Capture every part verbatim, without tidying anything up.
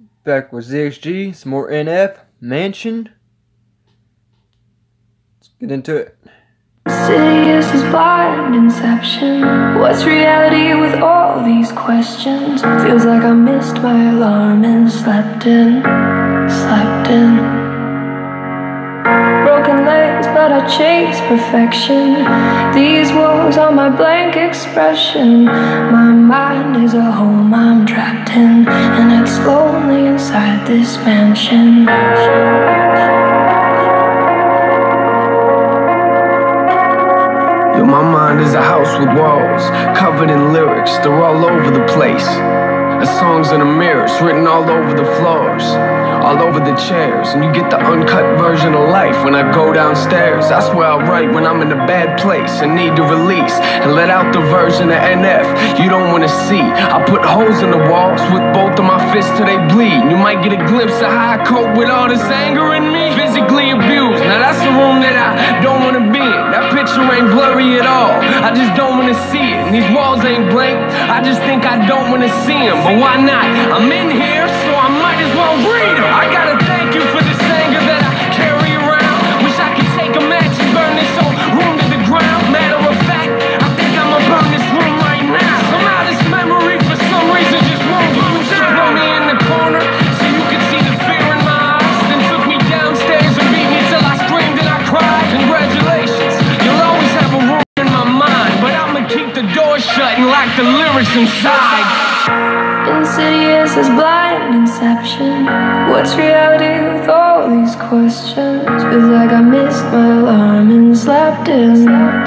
Back with Z X G, some more N F, Mansion. Let's get into it. City is this blind inception. What's reality with all these questions? Feels like I missed my alarm and slept in, slept in. Broken legs, but I chase perfection. These walls are my blank expression. My mind is a home I'm trapped in, and it's lonely inside this mansion. Yo, my mind is a house with walls, covered in lyrics, they're all over the place. The songs in the mirrors, written all over the floors, all over the chairs. And you get the uncut version of life when I go downstairs. That's where I write when I'm in a bad place and need to release, and let out the version of N F you don't want to see. I put holes in the walls with both of my fists till they bleed. You might get a glimpse of how I cope with all this anger in me. Physically abused, now that's the room that I don't want to be in. That picture ain't blurry at all, I just don't want to see it. And these walls ain't blank, I just think I don't want to see them. But why not? I'm in here, so I might as well read them. I gotta thank you for this anger that I carry around. Wish I could take a match and burn this whole room to the ground. Matter of fact, I think I'ma burn this room right now. Somehow this memory for some reason just won't go down. Put me in the corner so you could see the fear in my eyes. Then took me downstairs and beat me till I screamed and I cried. Congratulations, you'll always have a room in my mind, but I'ma keep the door shut and lock the lyrics inside. Insidious as blind inception. What's reality with all these questions? Feels like I missed my alarm and slept in,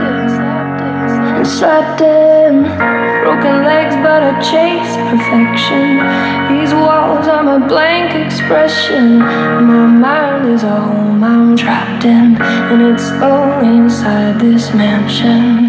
and slept in. Broken legs, but I chase perfection. These walls are my blank expression. My mind is a home I'm trapped in, and it's lonely inside this mansion.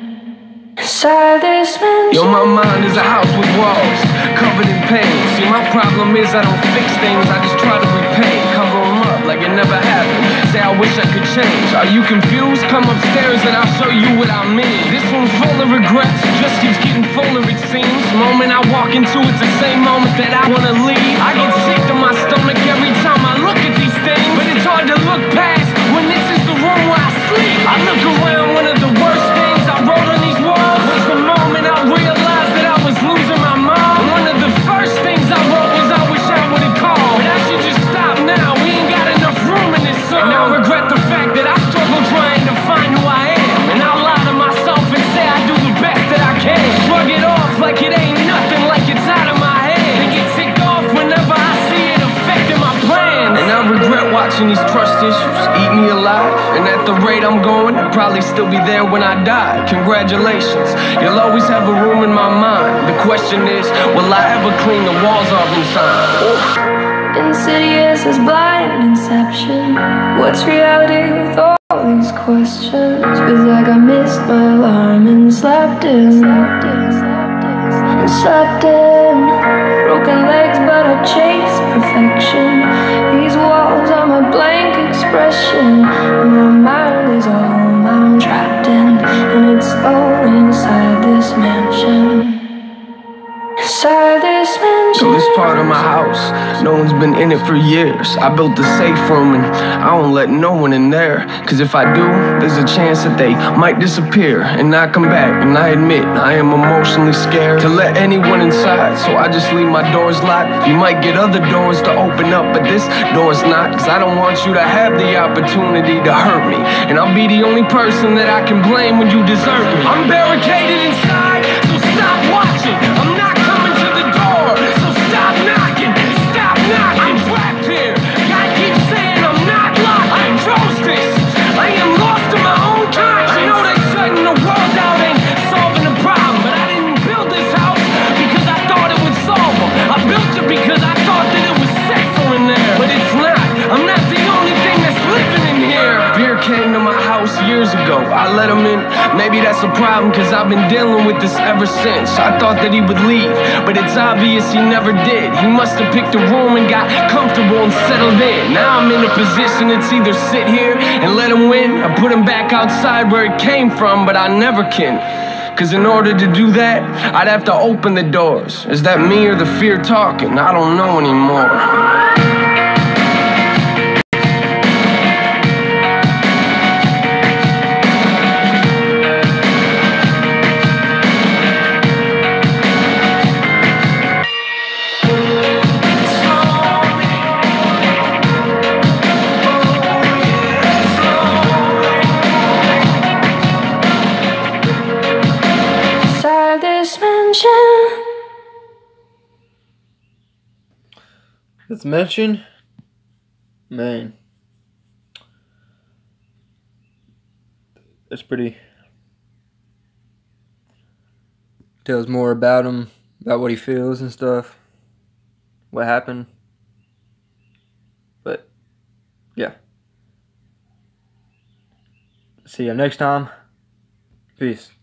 Inside this mansion. Yo, my mind is a house with walls, covered in pain. See, my problem is I don't fix things, I just try to repay. Cover them up like it never happened. Say I wish I could change. Are you confused? Come upstairs and I'll show you what I mean. This one's full of regrets, just keeps getting fuller it seems. The moment I walk into it's the same moment that I wanna leave. I get sick to my stomach every time I look at these things, but it's hard to look past when this is the room where I sleep. I look around, one of the worst things I wrote on these walls was the moment I realized that I was losing my mom. One of the first things I wrote was I wish I would've called, but I should just stop now, we ain't got enough room in this song. And I regret the fact that I struggle trying to find who I am, and I lie to myself and say I do the best that I can. Shrug it off like it ain't nothing, like it's out of my head, and get ticked off whenever I see it affecting my plans. And I regret watching these trust issues eat me alive, and at the rate I'm going, I'll probably still be there when I die. Congratulations, you'll always have a room in my mind. The question is, will I ever clean the walls off inside? Insidious as blind inception. What's reality with all these questions? Feels like I missed my alarm and slept in, and slept in. Broken legs, but I chase perfection. These walls are my blank expression. My mind is a home I'm trapped in, and it's lonely inside this mansion. Inside this mansion. So this part of my house, no one's been in it for years. I built a safe room and I don't let no one in there, cause if I do, there's a chance that they might disappear and not come back. And I admit, I am emotionally scared to let anyone inside, so I just leave my doors locked. You might get other doors to open up, but this door's not, cause I don't want you to have the opportunity to hurt me, and I'll be the only person that I can blame when you desert me. I'm barricaded inside, so stop watching. I'm not coming to the door, so stop knocking. Stop knocking. I'm trapped here. God keeps saying I'm not locked. I chose this. I am lost in my own conscience. I know that shutting the world out ain't solving the problem, but I didn't build this house because I thought it would solve them. I built it because I thought that it was safer in there, but it's not. I'm not the only thing that's living in here. Fear came to my house years ago. I let him in. Maybe that's a problem, cause I've been dealing with this ever since. I thought that he would leave, but it's obvious he never did. He must have picked a room and got comfortable and settled in. Now I'm in a position to either sit here and let him win, or put him back outside where it came from, but I never can. Cause in order to do that, I'd have to open the doors. Is that me or the fear talking? I don't know anymore. This mention, man, it's pretty, tells more about him, about what he feels and stuff, what happened, but, yeah. See you next time, peace.